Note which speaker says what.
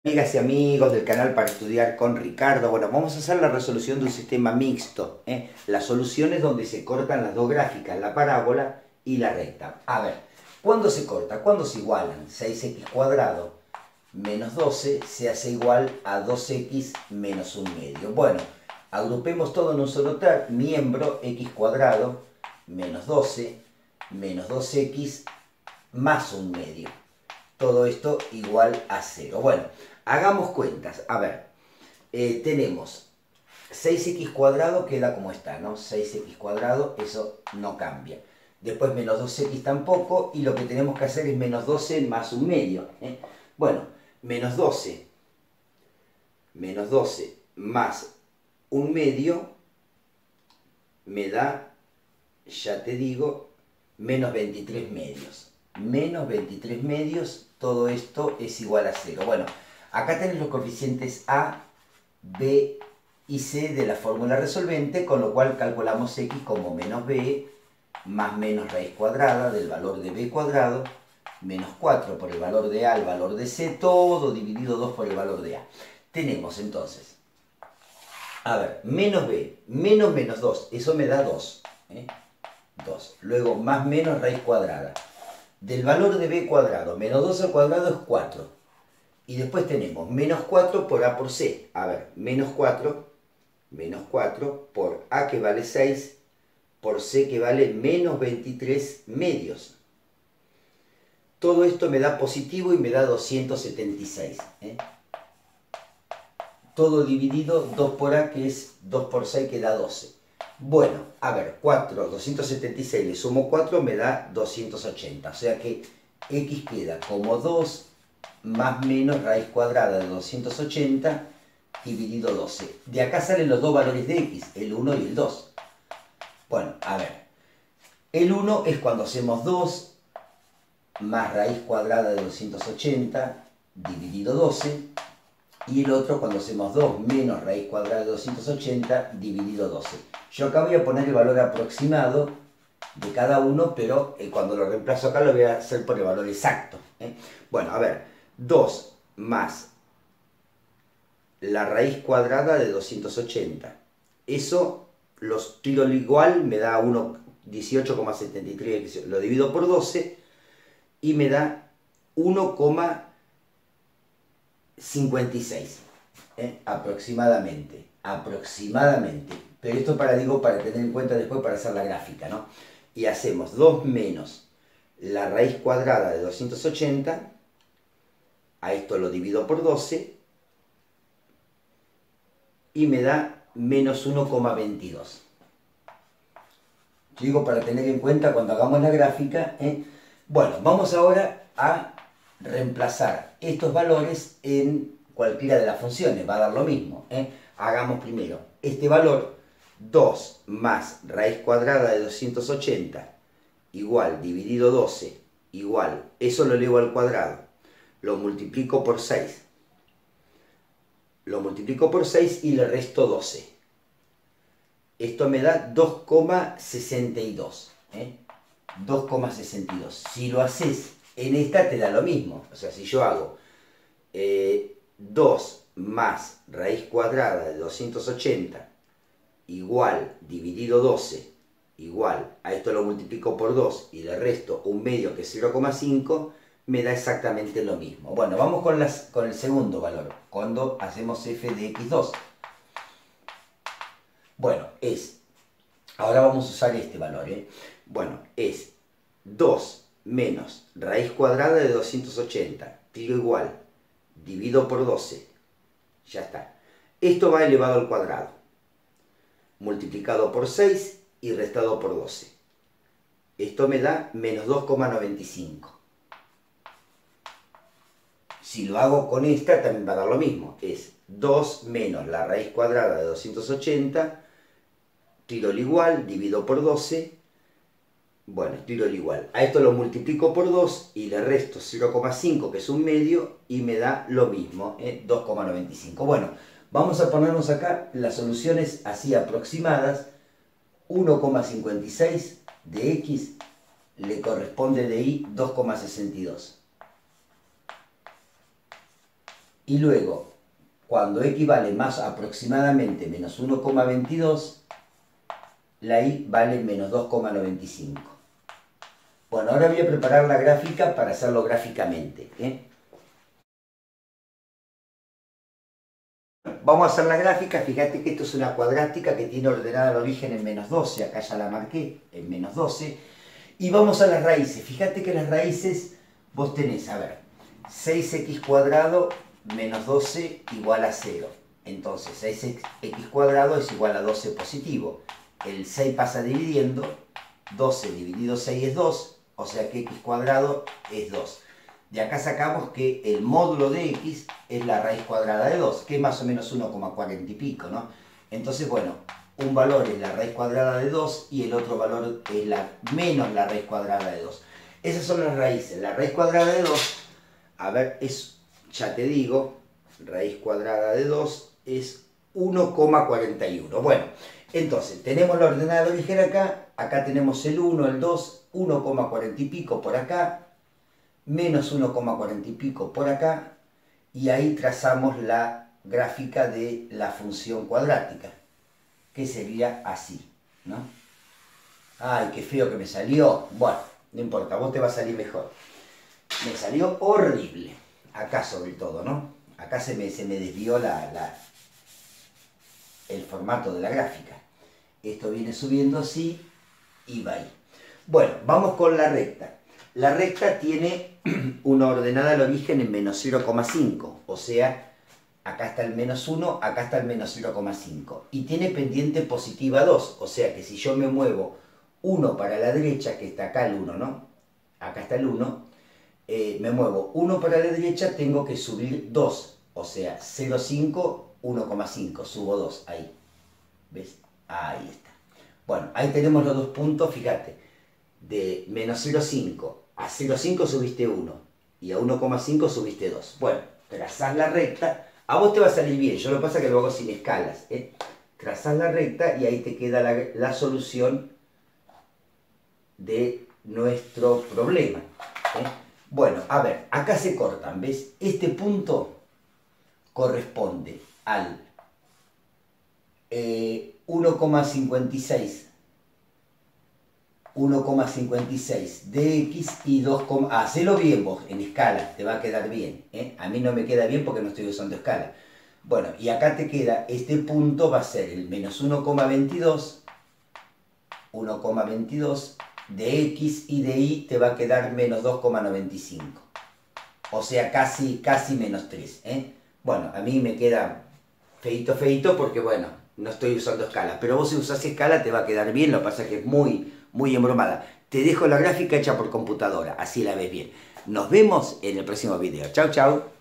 Speaker 1: Amigas y amigos del canal para estudiar con Ricardo. Bueno, vamos a hacer la resolución de un sistema mixto. La solución es donde se cortan las dos gráficas, la parábola y la recta. A ver, ¿cuándo se corta? ¿Cuándo se igualan? 6x cuadrado menos 12 se hace igual a 2x menos 1/2. Bueno, agrupemos todo en un solo miembro, x cuadrado menos 12 menos 2x más 1/2. Todo esto igual a 0. Bueno, hagamos cuentas. A ver, tenemos 6x cuadrado, queda como está, ¿no? 6x cuadrado, eso no cambia. Después menos 2x tampoco, y lo que tenemos que hacer es menos 12 más 1/2. Bueno, menos 12 más 1/2 me da, ya te digo, menos 23/2. Menos 23/2, todo esto es igual a 0. Bueno, acá tenés los coeficientes A, B y C de la fórmula resolvente, con lo cual calculamos x como menos b más menos raíz cuadrada del valor de b cuadrado, menos 4 por el valor de A, el valor de C, todo dividido 2 por el valor de A. Tenemos entonces, a ver, menos b, menos menos 2, eso me da 2. 2. Luego, más menos raíz cuadrada del valor de b cuadrado, menos 2 al cuadrado es 4. Y después tenemos menos 4 por a por c. A ver, menos 4 por a que vale 6, por c que vale menos 23/2. Todo esto me da positivo y me da 276. Todo dividido 2 por a, que es 2 por 6, que da 12. Bueno, a ver, 276 le sumo 4 me da 280. O sea que x queda como 2 más menos raíz cuadrada de 280 dividido 12. De acá salen los dos valores de x, el 1 y el 2. Bueno, a ver. El 1 es cuando hacemos 2 más raíz cuadrada de 280 dividido 12. Y el otro cuando hacemos 2 menos raíz cuadrada de 280 dividido 12. Yo acá voy a poner el valor aproximado de cada uno, pero cuando lo reemplazo acá lo voy a hacer por el valor exacto. Bueno, a ver, 2 más la raíz cuadrada de 280. Eso los tiro al igual, me da 18,73, lo divido por 12 y me da 1,56. Aproximadamente. Pero esto para tener en cuenta después para hacer la gráfica, ¿no? Y hacemos 2 menos la raíz cuadrada de 280, a esto lo divido por 12, y me da menos 1,22. Digo para tener en cuenta cuando hagamos la gráfica. Bueno, vamos ahora a reemplazar estos valores en cualquiera de las funciones, va a dar lo mismo. Hagamos primero este valor, 2 más raíz cuadrada de 280 igual dividido 12 igual, eso lo elevo al cuadrado, lo multiplico por 6. Lo multiplico por 6 y le resto 12. Esto me da 2,62. 2,62. Si lo haces en esta te da lo mismo. O sea, si yo hago 2 más raíz cuadrada de 280 igual dividido 12 igual, a esto lo multiplico por 2 y le resto 1/2 que es 0,5, me da exactamente lo mismo. Bueno, vamos con el segundo valor, cuando hacemos f de x2. Bueno, ahora vamos a usar este valor. Bueno, es 2 menos raíz cuadrada de 280, tiro igual, divido por 12, ya está. Esto va elevado al cuadrado, multiplicado por 6 y restado por 12. Esto me da menos 2,95. Si lo hago con esta también va a dar lo mismo. Es 2 menos la raíz cuadrada de 280, tiro el igual, divido por 12. Bueno, tiro el igual. A esto lo multiplico por 2 y le resto 0,5, que es 1/2, y me da lo mismo, 2,95. Bueno, vamos a ponernos acá las soluciones así aproximadas. 1,56 de x le corresponde de y 2,62. Y luego, cuando x vale más aproximadamente menos 1,22, la y vale menos 2,95. Bueno, ahora voy a preparar la gráfica para hacerlo gráficamente, ¿eh? Vamos a hacer la gráfica. Fíjate que esto es una cuadrática que tiene ordenada al origen en menos 12, acá ya la marqué, en menos 12. Y vamos a las raíces. Fíjate que las raíces vos tenés, a ver, 6x cuadrado menos 12 igual a 0. Entonces 6x cuadrado es igual a 12 positivo. El 6 pasa dividiendo, 12 dividido 6 es 2, o sea que x cuadrado es 2. De acá sacamos que el módulo de x es la raíz cuadrada de 2, que es más o menos 1,40 y pico, ¿no? Entonces, bueno, un valor es la raíz cuadrada de 2 y el otro valor es menos la raíz cuadrada de 2. Esas son las raíces. La raíz cuadrada de 2, a ver, ya te digo, raíz cuadrada de 2 es 1,41. Bueno, entonces, tenemos la ordenada de origen acá, acá tenemos el 1, el 2, 1,40 y pico por acá, menos 1,40 y pico por acá, y ahí trazamos la gráfica de la función cuadrática, que sería así, ¿no? ¡Ay, qué feo que me salió! Bueno, no importa, a vos te va a salir mejor. Me salió horrible, acá sobre todo, ¿no? Acá se me desvió el formato de la gráfica. Esto viene subiendo así y va ahí. Bueno, vamos con la recta. La recta tiene una ordenada al origen en menos 0,5, o sea, acá está el menos 1, acá está el menos 0,5. Y tiene pendiente positiva 2, o sea que si yo me muevo 1 para la derecha, que está acá el 1, ¿no? Acá está el 1, me muevo 1 para la derecha, tengo que subir 2, o sea, 0,5, 1,5, subo 2, ahí. ¿Ves? Ahí está. Bueno, ahí tenemos los dos puntos, fíjate. De menos 0,5 a 0,5 subiste 1 y a 1,5 subiste 2. Bueno, trazás la recta, a vos te va a salir bien, yo lo que pasa es que lo hago sin escalas, ¿eh? Trazás la recta y ahí te queda la solución de nuestro problema, ¿eh? Bueno, a ver, acá se cortan, ¿ves? Este punto corresponde al 1,56 de x y 2, hacelo bien vos, en escala, te va a quedar bien, ¿eh? A mí no me queda bien porque no estoy usando escala. Bueno, y acá te queda, este punto va a ser el menos 1,22 de x y de y te va a quedar menos 2,95. O sea, casi menos 3, ¿eh? Bueno, a mí me queda feito porque, bueno, no estoy usando escala. Pero vos si usás escala te va a quedar bien, lo que pasa es que es muy embromada. Te dejo la gráfica hecha por computadora, así la ves bien. Nos vemos en el próximo video. Chau, chau.